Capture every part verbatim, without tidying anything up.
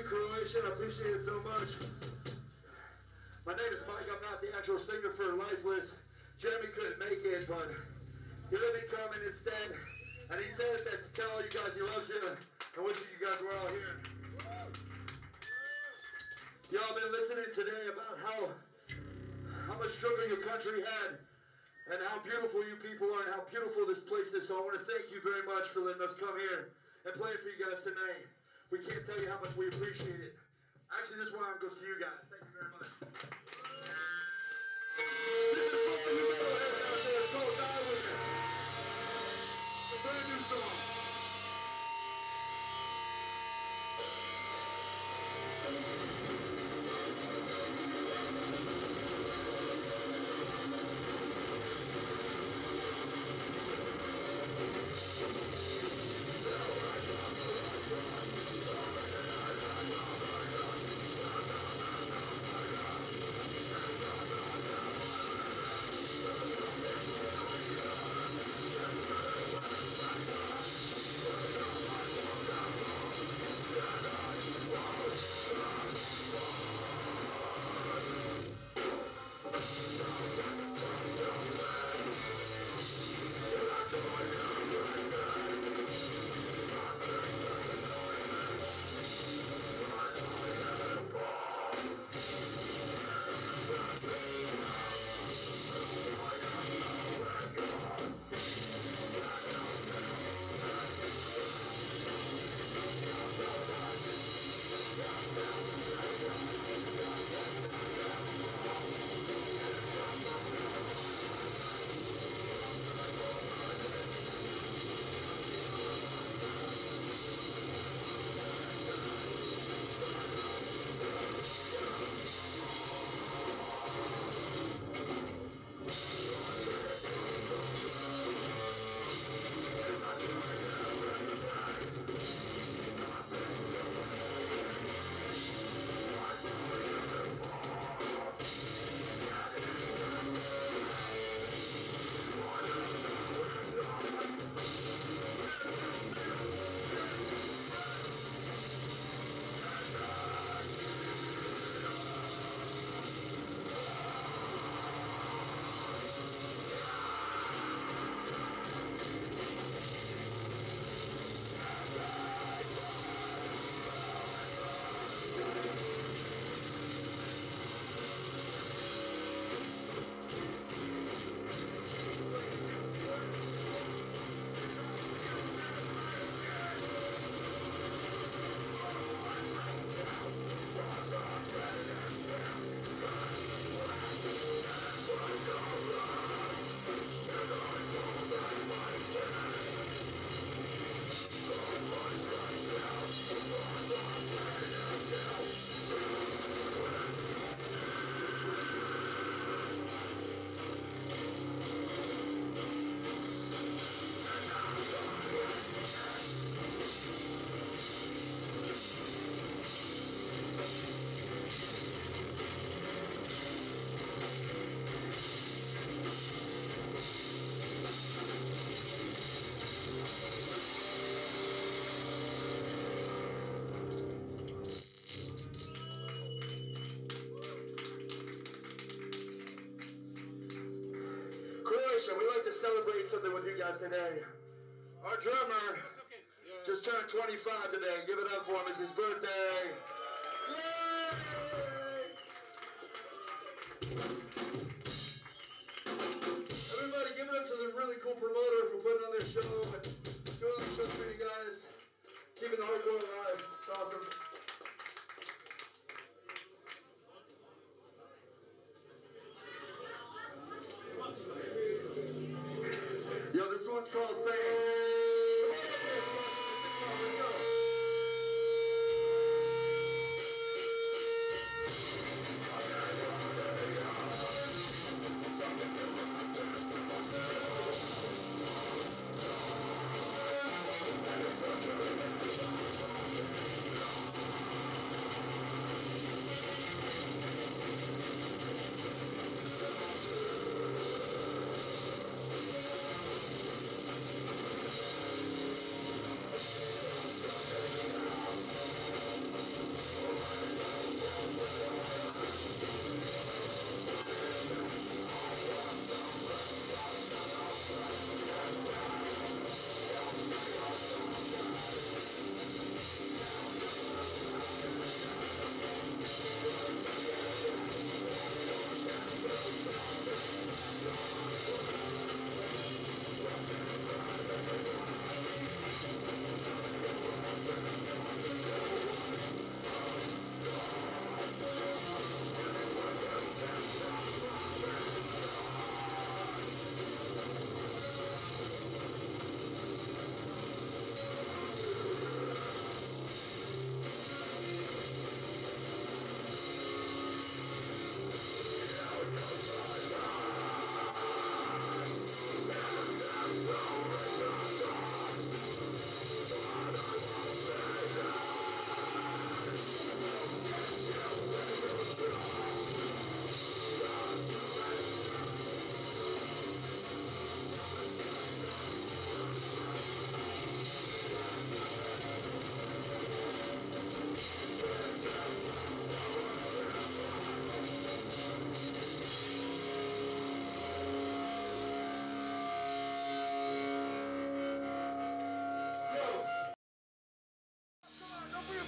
Croatia. I appreciate it so much. My name is Mike. I'm not the actual singer for Lifeless. Jeremy couldn't make it, but he let me come in instead. And he says that to tell all you guys he loves you and wishes you guys were all here. Y'all been listening today about how, how much struggle your country had and how beautiful you people are and how beautiful this place is. So I want to thank you very much for letting us come here and play it for you guys tonight. We can't tell you how much we appreciate it. Actually, this one goes to you guys. Thank you very much. This is for you metalheads out there. It's called Die With It. A brand new song. We like to celebrate something with you guys today. Our drummer just turned twenty-five today. Give it up for him. It's his birthday. Yay! Everybody give it up to the really cool promoter for putting on their show and doing the show for you guys. Keeping the hardcore alive. It's awesome. Yo, this one's called Fame. Let's go.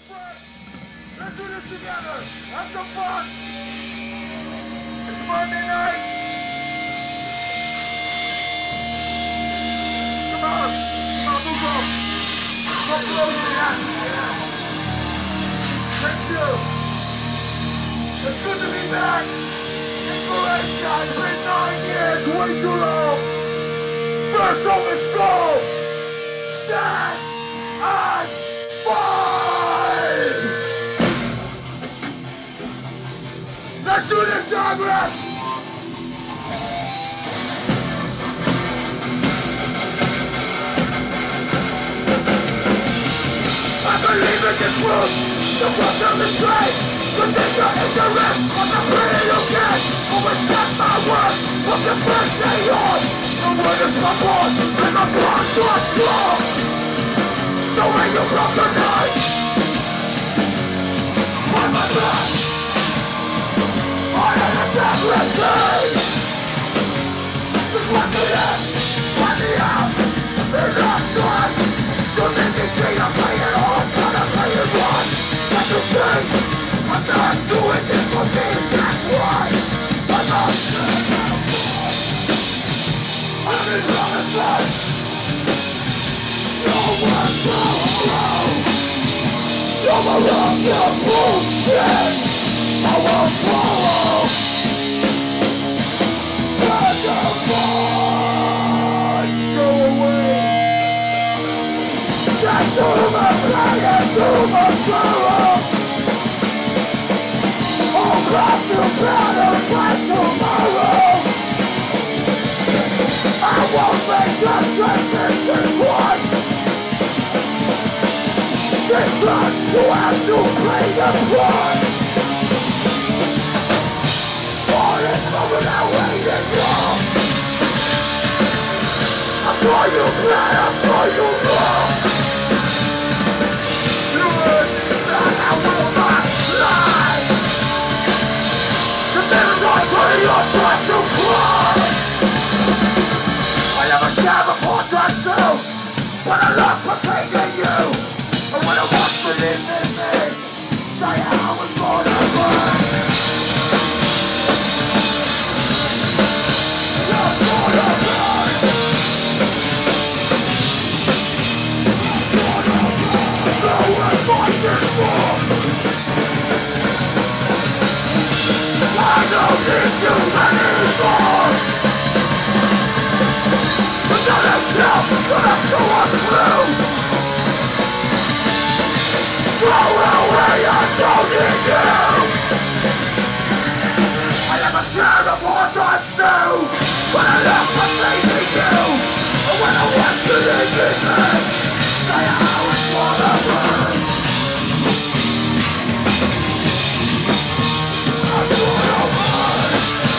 fun. Let's do this together. Have some fun. It's Monday night. Come on. Come on, move on. Come closer, yeah. Thank you. It's good to be back. Inspiration. It's been nine years. Way too long. First on the skull. Stand and fight! Let's do this, Zagreb! I believe in this world, the world of the trade. Protect your ignorance on the pretty you get. Always got my word from the first day on. The word is my boss, and my blood so strong. So when you broke the night, on my back, I had a separate day. Just let me in, let me out, enough time. Don't make me say I'm playing all, but I'm playing one. That's the thing, I'm not doing this for me, that's why. I'm not saying I'm wrong. I'm in Renaissance. No one will You're around your bullshit. I won't follow. Let the voice go away. That's too much pain and too much sorrow. All class to battle by tomorrow. I won't make the transition once. This one who has to play the part. All is over that way that you're. I saw you play, I saw you wrong. You would that I will not lie. The minute I put your time to cry. I never shared before that still, but I lost my faith in you. And when I was believing in me, say I was gonna burn. You're gonna burn. You're gonna burn. No one fighting for. I don't need you anymore. But not a doubt that I'm so untrue. Throw away, I don't need you. I never shared before times new, but I left my faith in you. And when I want to leave in me, say I was for the burn. I'm gonna burn.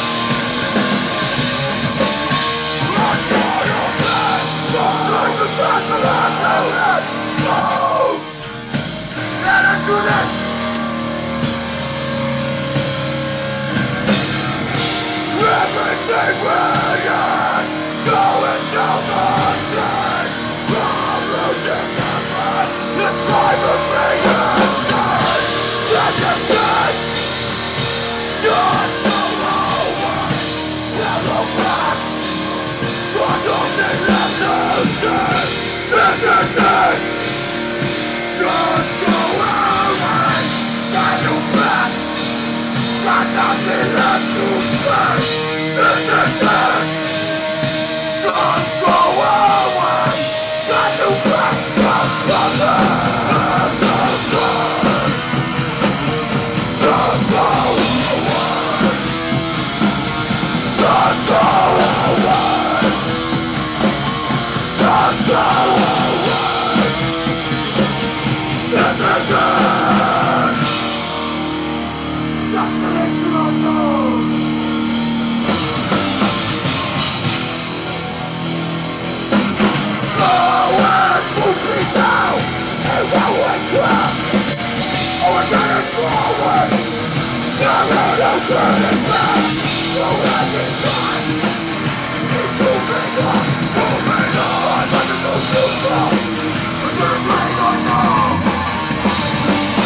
I'm gonna burn. Like the cycle I know that. Oh! Let's do this! Everything brilliant! Going down the drain! I'm losing my mind! It's time to make a sign! This is it! Just go over! Never back! Got nothing left to say! This is it! Just go away, got you back. Got nothing left to say. This is it. Just go away, got you back. Got nothing to say. Just go away. Just go away. Just go away. This is it! Destination unknown! Oh, and move me down! And what we drop! Oh, we're getting forward! Never no turning back! So every time! Keep moving on! Moving on! Let it go too far! We're gonna bring on now!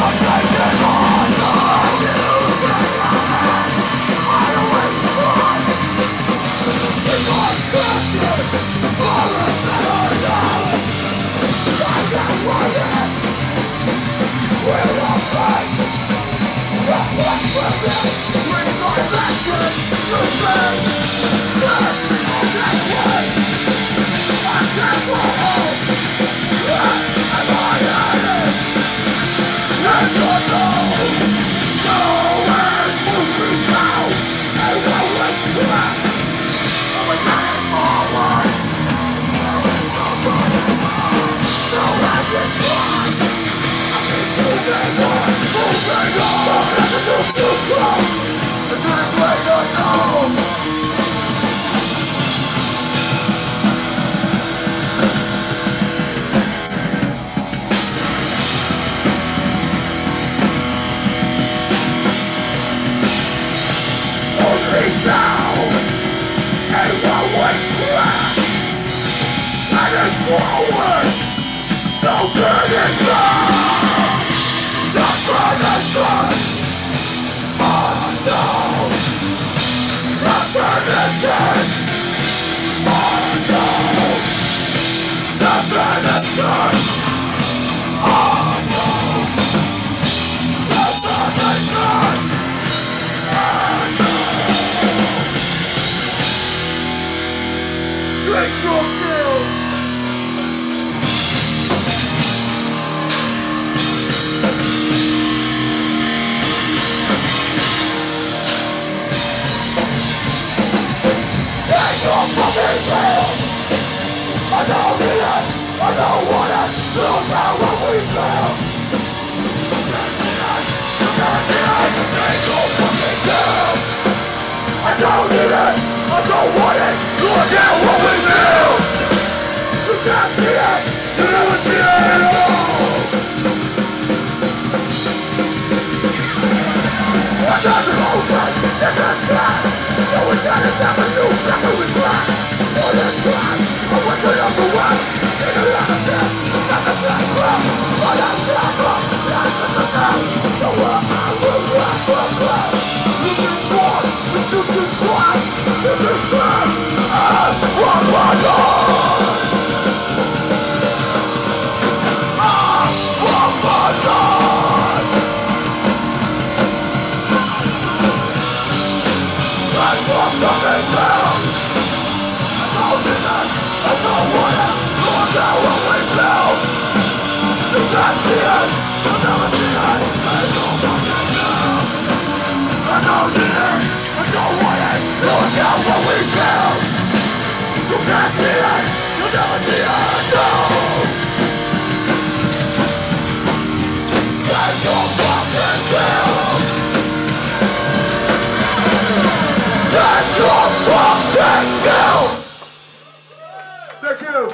Thank you.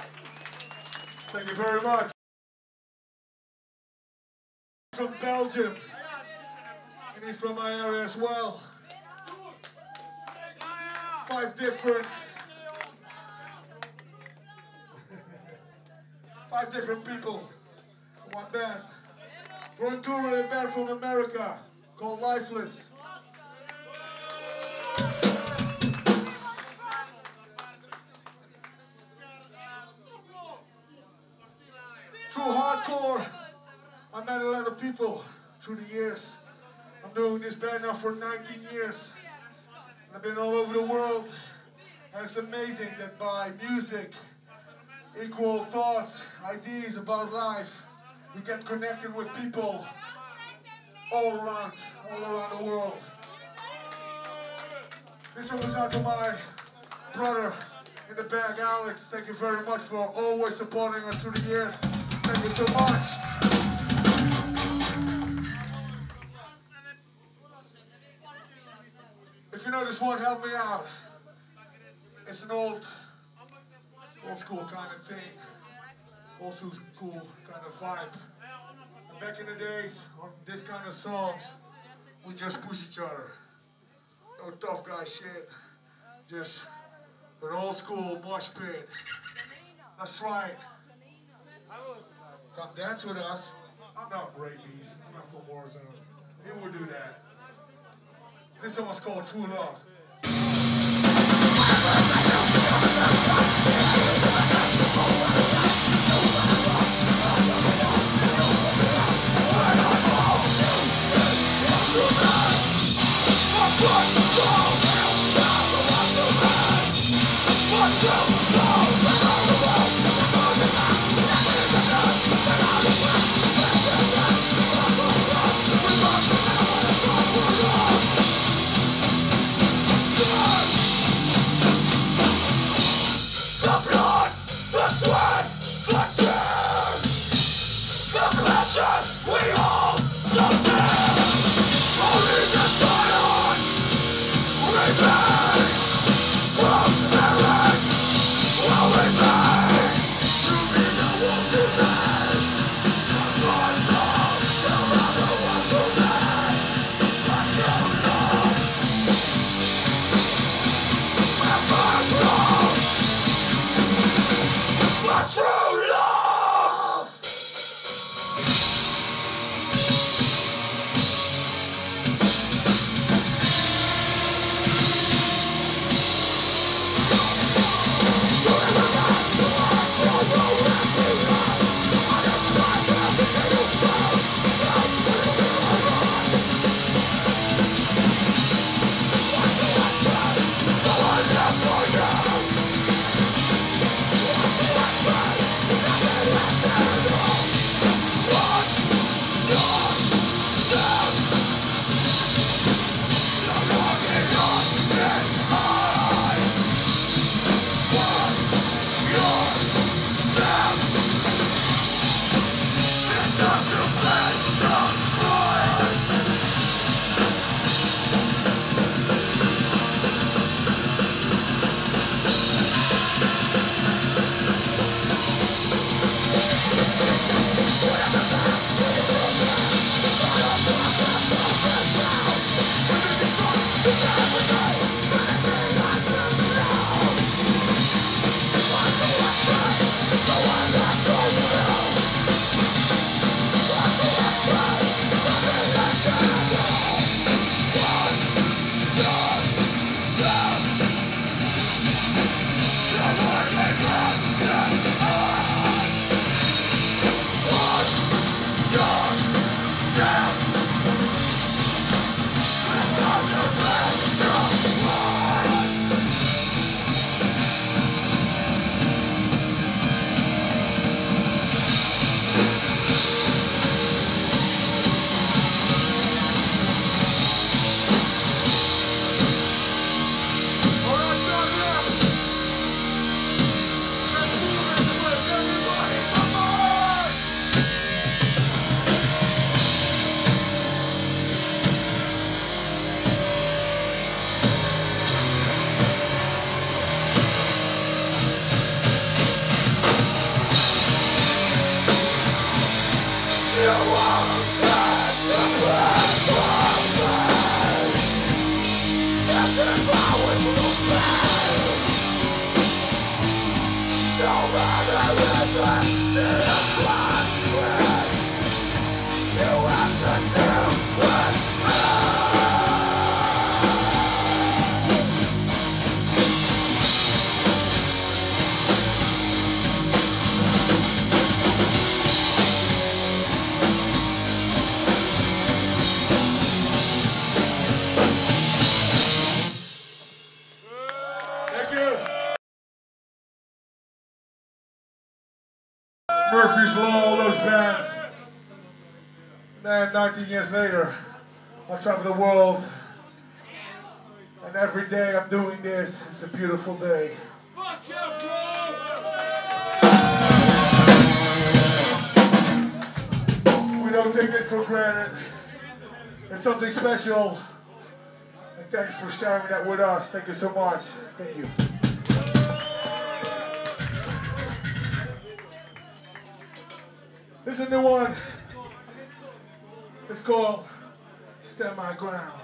Thank you very much. From Belgium, and he's from my area as well. Five different, five different people, one band. We're on tour with a band from America called Lifeless. Through hardcore, I met a lot of people through the years. I'm doing this band now for nineteen years. And I've been all over the world. And it's amazing that by music, equal thoughts, ideas about life, you get connected with people all around, all around the world. This one goes out to my brother in the bag, Alex. Thank you very much for always supporting us through the years. Thank you so much. If you know this one, help me out. It's an old, old school kind of thing. Old school kind of vibe. And back in the days, on this kind of songs, we just push each other. No tough guy shit. Just an old school mosh pit. That's right. Come dance with us. I'm not for rabies. I'm not for war zone. He will do that. This song is called True Love. Murphy's Law, all those bands. Man, nineteen years later, I travel the world, and every day I'm doing this. It's a beautiful day. Fuck yeah, bro! We don't take it for granted. It's something special. And thanks for sharing that with us. Thank you so much. Thank you. This is a new one. It's called Stand My Ground.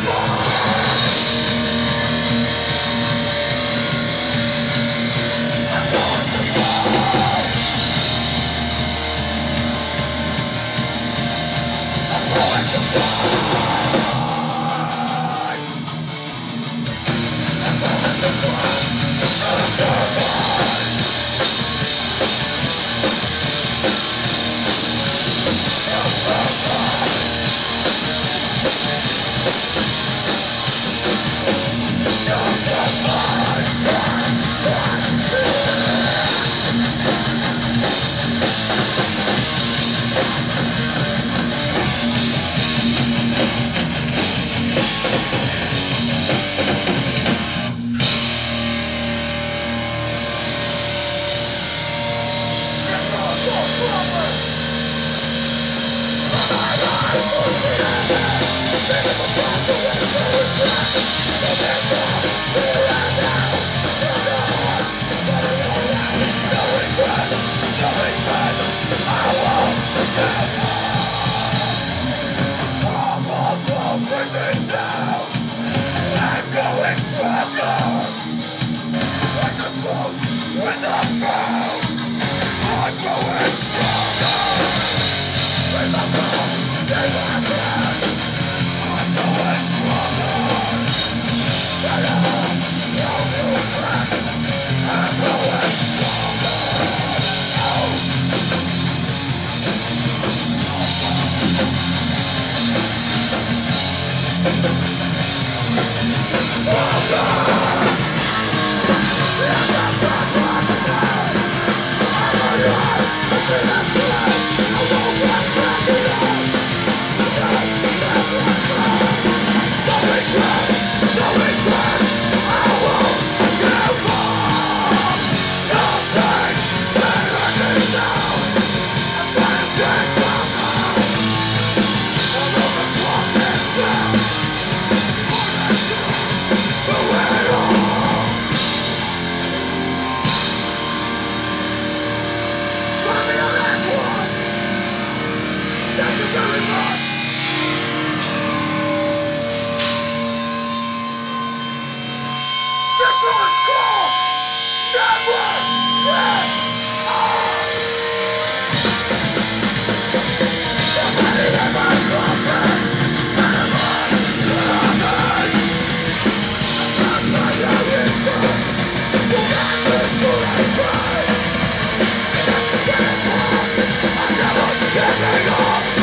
Getting off